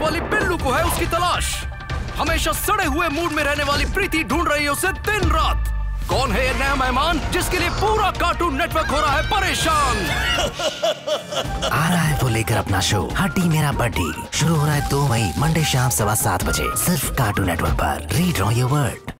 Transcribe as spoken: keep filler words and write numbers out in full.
वाली बिल्लू को है उसकी तलाश। हमेशा सड़े हुए मूड में रहने वाली प्रीति ढूंढ रही है उसे दिन रात। कौन है ये नया मेहमान जिसके लिए पूरा कार्टून नेटवर्क हो रहा है परेशान? आ रहा है वो लेकर अपना शो हड्डी मेरा बड्डी। शुरू हो रहा है दो मई मंडे शाम सवा सात बजे सिर्फ कार्टून नेटवर्क पर। Read your word.